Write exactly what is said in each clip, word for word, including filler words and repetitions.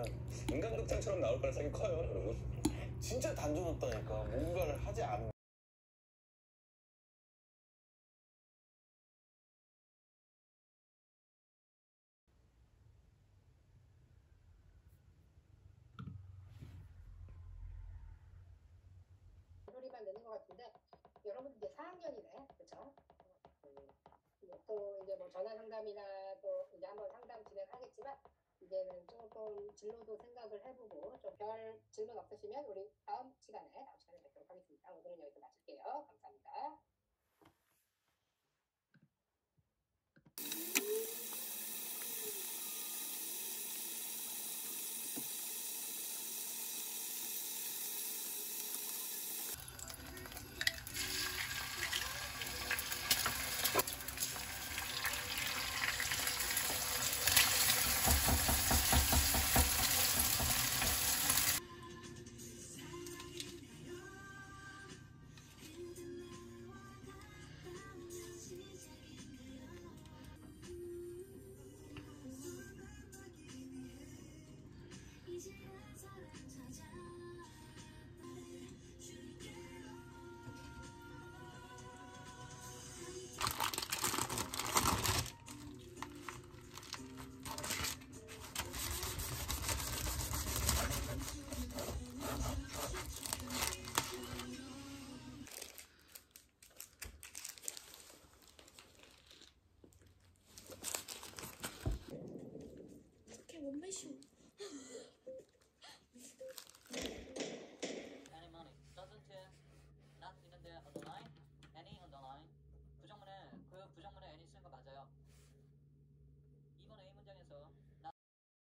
보면 인간극장처럼 나올 가능성이 커요, 여러분. 진짜 단조롭다니까. 뭔가를 하지 않는. 소리만 내는 것 같은데 여러분 이제 사 학년이네, 그렇죠? 또 이제 뭐 전화 상담이나 또 이제 한번 상담 진행하겠지만 이제는 조금 진로도 생각을 해보고 좀 별 질문 없으시면 우리 다음 시간에 다음 시간에 뵙도록 하겠습니다. 오늘은 여기서 마칠게요. 감사합니다. 못 마셔. Any money doesn't not 있는데 underline any underline 부정문에 그 부정문에 any 쓰는 거 맞아요. 이 번 A 문장에서 not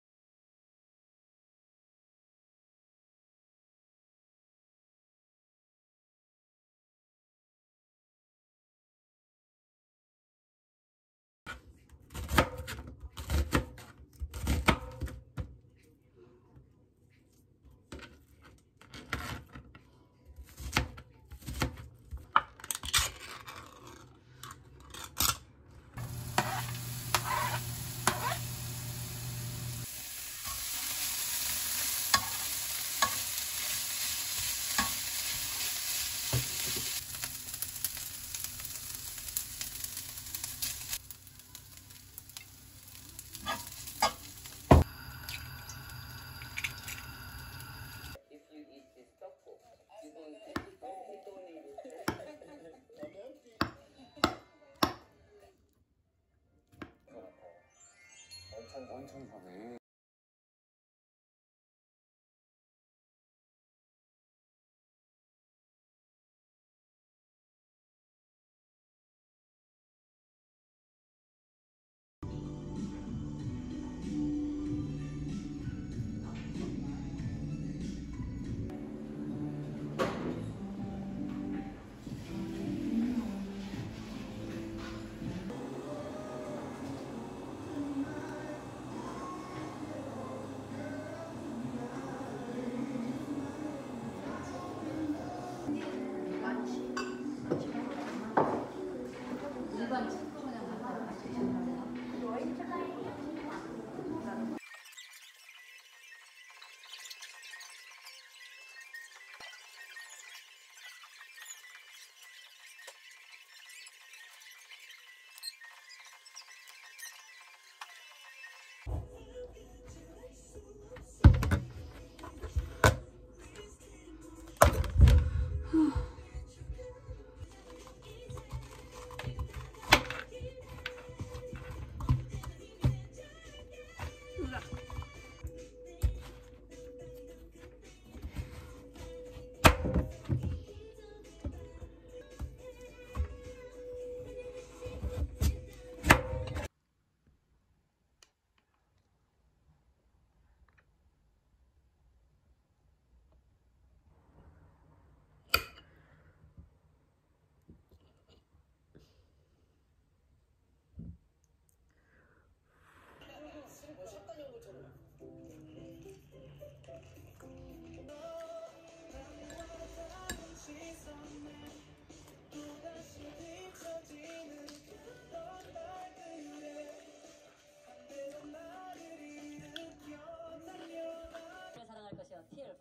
원천사네.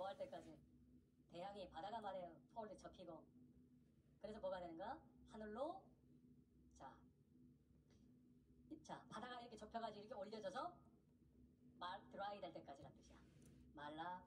뭐 할 때까지 대양이 바다가 말이에요. 서울에 접히고 그래서 뭐가 되는가? 하늘로 자, 자 바다가 이렇게 접혀가지고 이렇게 올려져서 말 드라이 될 때까지란 뜻이야. 말라.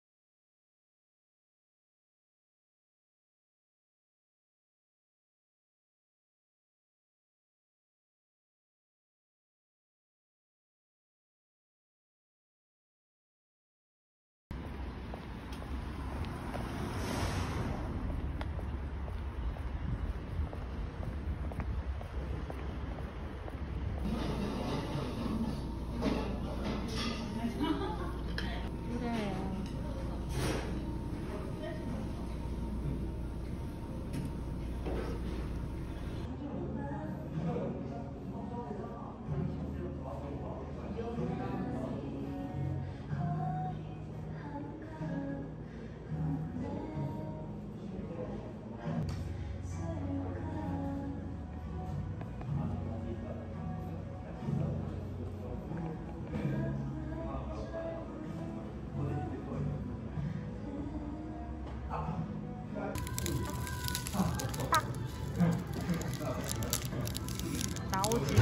나오지.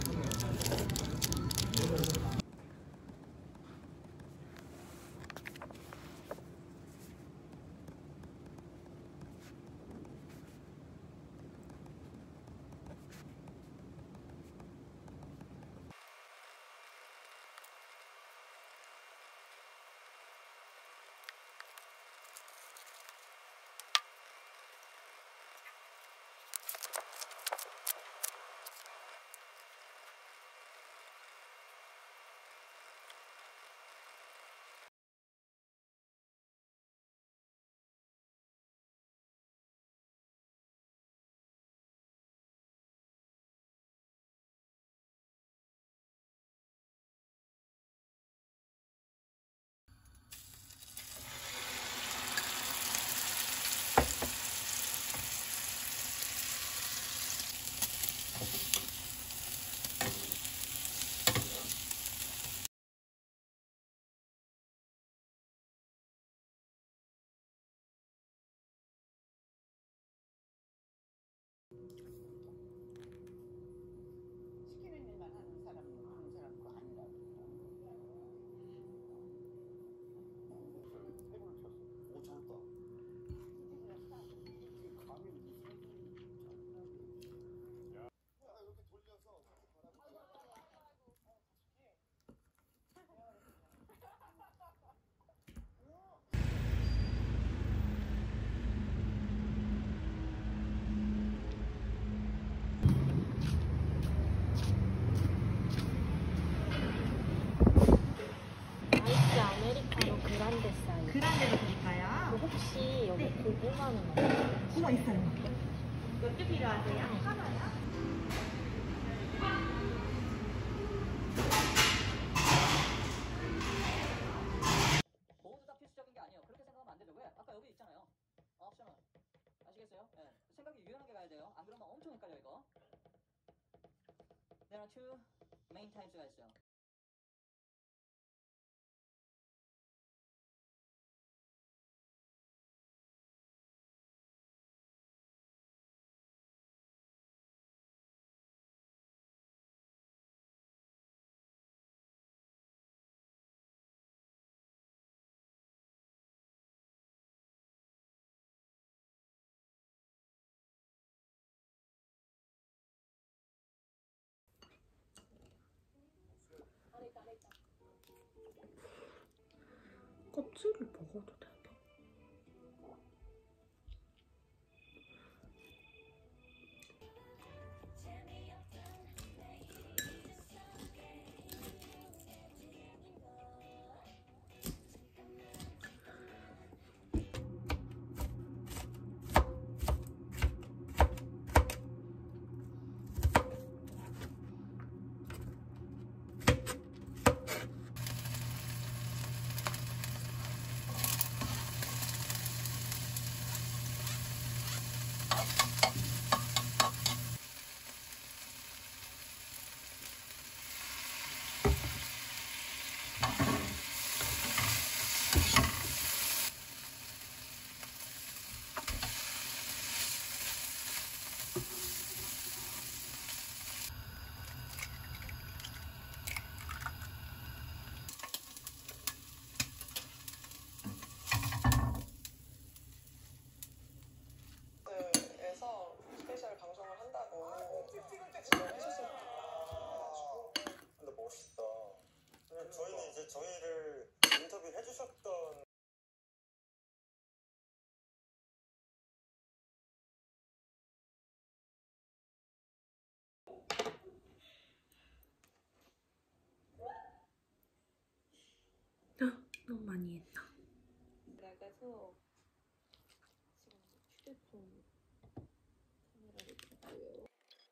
시키는 일만 하는 사람은 그런 사람 거 아니라고. 해골을 켰어. 오, 잘했다. 이게 감이 무슨 야, 이렇게 돌려서 저렇게 바라보고. 아이스 아메리카노 그란데 사이즈. 그란데로 드릴까요? 혹시 여기 고구마는 없어요? 고구마 있어요. 몇 개 필요하세요? 하나요? 모두 다 필수적인 게 아니에요. 그렇게 생각하면 안 되죠. 왜? 아까 여기 있잖아요. 옵셔널. 아시겠어요? 예. 생각이 유연하게 가야 돼요. 안 그러면 엄청 헷갈려 이거. There are two main types가 있어요. 껍질을 먹어도 되나? 많이 했다. 나가서 지금 휴대폰 카메라를 켰고요.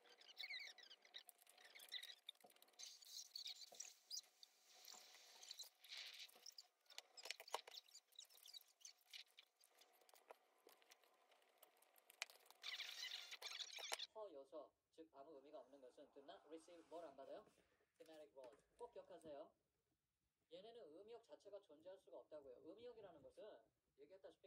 허요소, 즉 아무 의미가 없는 것은 do not receive 뭘 안 받아요? thematic word. 꼭 기억하세요. 얘네는 의미역 자체가 존재할 수가 없다고요. 의미역이라는 것은 얘기했다시피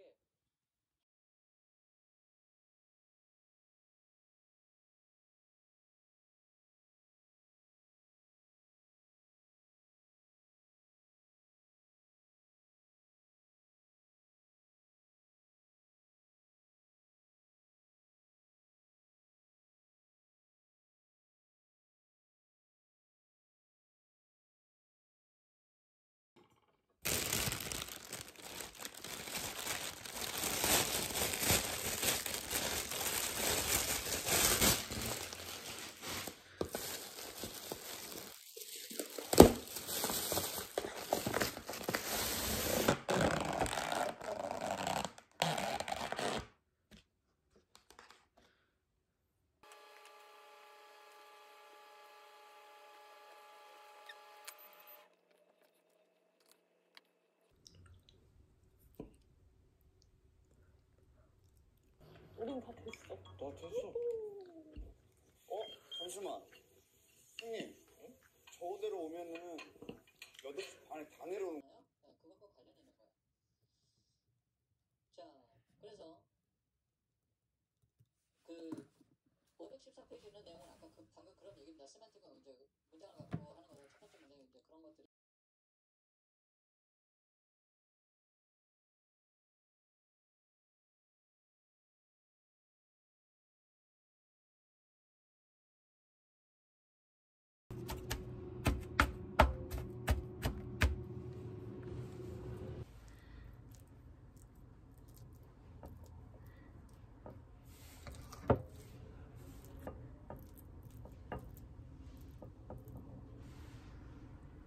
우린 다 됐어. 나 됐어. 어? 잠시만. 형님, 저대로 오면은 여덟 시 반에 다 내려오는 네, 그것과 관련이 있는 거예요. 자, 그래서 그 오백십사 페이지 있는 내용은 아까 그 방금 그런 얘기입니다. 세만틱은 이제 문장을 갖고 하는 거는 첫 번째 문장인데 그런 것들이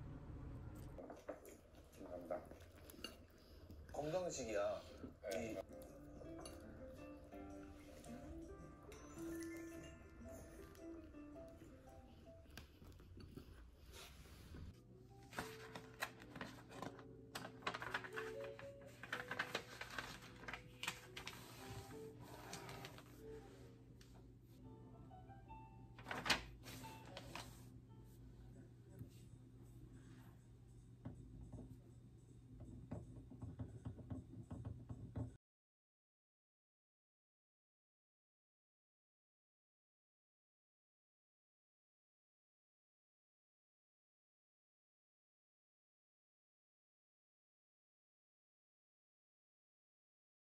건강식이야. 이